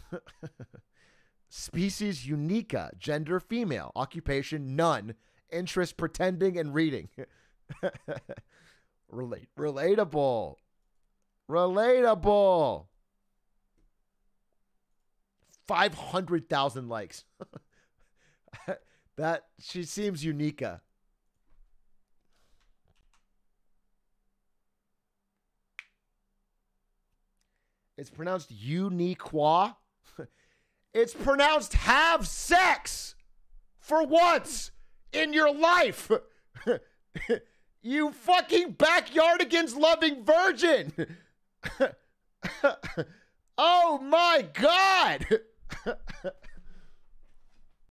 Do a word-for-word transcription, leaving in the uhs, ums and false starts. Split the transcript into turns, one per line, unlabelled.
Species unica, gender female, occupation none, interest pretending and reading. Relate, relatable, relatable. five hundred thousand likes. That, she seems unica. It's pronounced uniqua. It's pronounced have sex for once in your life. You fucking Backyardigans loving virgin. Oh my God.